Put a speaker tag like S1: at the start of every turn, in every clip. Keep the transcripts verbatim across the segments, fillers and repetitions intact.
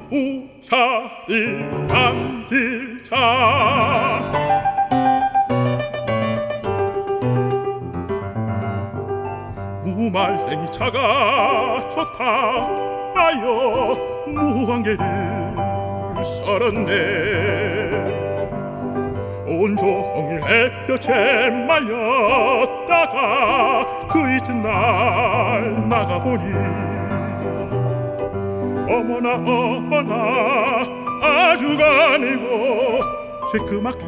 S1: 무우자를 만들자. 무말랭이 차가 좋다 하여 무한개를 썰었네. 온종일 햇볕에 말렸다가 그 이튿날 나가보니 어머나 어머나 아주가 늙어 쬐끄맣게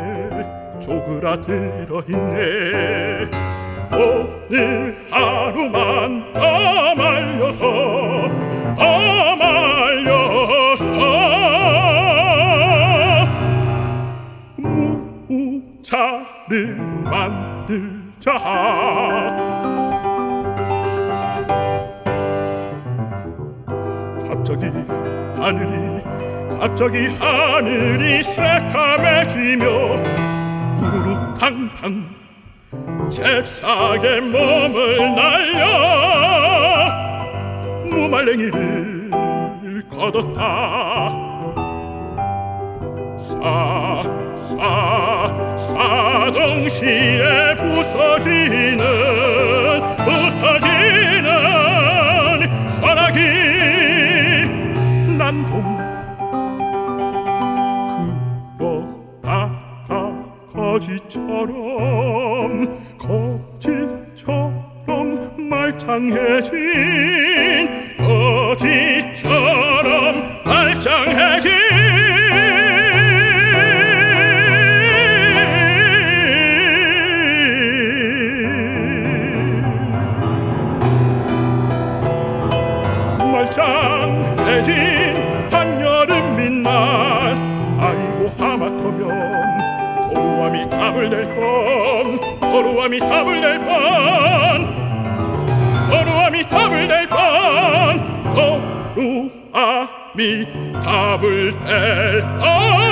S1: 쪼그라들어있네. 오늘 하루만 더 말려서 더 말려서 무우자를 만들자. 갑자기 하늘이 갑자기 하늘이 새까매지며 우르르탕탕 잽싸게 몸을 날려 무말랭이를 걷었다. 사, 사, 사동시에 부서지는 부서지는 소나기 난동 그러다가 거지처럼 거지처럼 말짱해진 거지처럼 말짱해진 말짱해진 한여름 빛날. 아이고 하마터면 도루함이 답을 낼 뻔, 도루함이 답을 낼 뻔, 도루함이 답을 낼 뻔, 도루함이 답을 낼 뻔.